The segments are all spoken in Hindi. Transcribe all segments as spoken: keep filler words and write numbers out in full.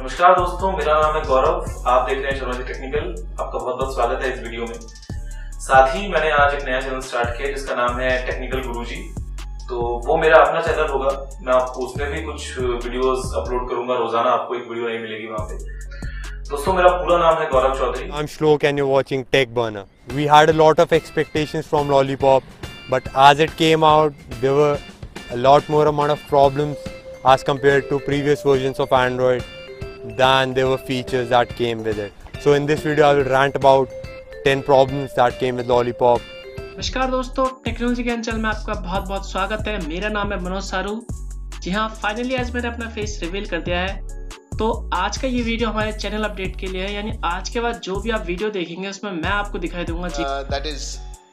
नमस्कार दोस्तों, मेरा नाम है गौरव। आप देख रहे हैं शर्मा जी टेक्निकल। आपका बहुत बहुत स्वागत है इस वीडियो में। साथ ही मैंने आज एक नया चैनल स्टार्ट किया जिसका नाम है टेक्निकल गुरुजी। तो वो मेरा अपना चैनल होगा। मैं आपको उसमें भी कुछ वीडियोस अपलोड करूंगा रोजाना। आपको एक वीडियो नहीं मिलेगी वहां पे। दोस्तों, मेरा पूरा नाम है गौरव Chaudhary. I'm Shlok and you're watching Tech Burner. We had a lot of expectations from Lollipop, but as it came out, there were a lot more amount of problems as compared to previous versions of Android than there were features that came with it. So in this video, I will rant about ten problems that came with Lollipop. नमस्कार दोस्तों, टेक्नोलॉजी ज्ञान चैनल में आपका बहुत बहुत स्वागत है। मेरा नाम है मनोज सारू। जी हाँ, फाइनली आज मैंने अपना फेस रिवील कर दिया है। तो आज का ये वीडियो हमारे चैनल अपडेट के लिए है, यानी आज के बाद जो भी आप वीडियो देखेंगे उसमें मैं आपको दिखाई दूंगा जी that is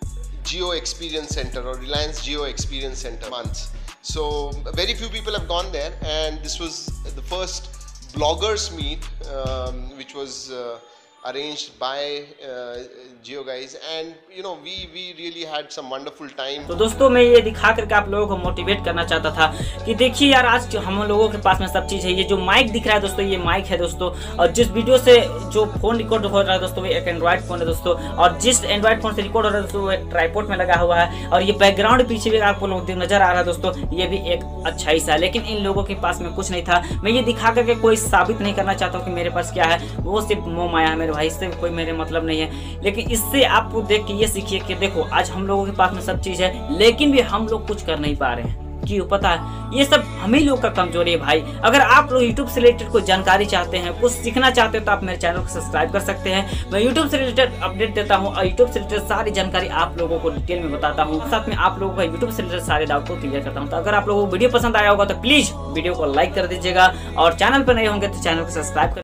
Jio experience centre और Reliance Jio experience centre months. So very few people have gone there, and this was the first bloggers meet um, which was uh, arranged by uh, Jio guys, and you know we we really had some wonderful time. तो दोस्तों, मैं ये दिखा करके आप लोगों को मोटिवेट करना चाहता था कि देखिए यार, आज हम लोगों के पास में सब चीज़ है। ये जो माइक दिख रहा है दोस्तों, ये माइक है दोस्तों। और जिस वीडियो से जो फोन रिकॉर्ड हो रहा है दोस्तों, वो एक एंड्रॉइड फोन है दोस्तों। और जिस एंड्रॉइड फोन से रिकॉर्ड हो रहा है दोस्तों, वो एक ट्राइपॉड में लगा हुआ है। और ये बैकग्राउंड पीछे भी आपको लोग नजर आ रहा है दोस्तों, ये भी एक अच्छा हिस्सा है। लेकिन इन लोगों के पास में कुछ नहीं था। मैं ये दिखा करके कोई साबित नहीं करना चाहता हूँ कि मेरे पास क्या है। वो सिर्फ मोह माया है मेरे भाई, इससे कोई मेरे मतलब नहीं है। लेकिन इससे आपको देख के ये सीखिए कि देखो, आज हम लोगों के पास में सब चीज है, लेकिन भी हम लोग कुछ कर नहीं पा रहे हैं। क्यों पता है? ये सब हम ही लोग का कमजोरी है भाई। अगर आप लोग YouTube से रिलेटेड कोई जानकारी चाहते हैं, कुछ सीखना चाहते हैं, तो आप मेरे चैनल को सब्सक्राइब कर सकते हैं। मैं YouTube से रिलेटेड अपडेट देता हूँ और YouTube से रिलेटेड सारी जानकारी आप लोगों को डिटेल में बताता हूँ। साथ में आप लोगों का YouTube से रिलेटेड सारे डाउट को क्लियर करता हूँ। तो अगर आप लोगों को वीडियो पसंद आया होगा तो प्लीज वीडियो को लाइक कर दीजिएगा, और चैनल पर नए होंगे तो चैनल को सब्सक्राइब कर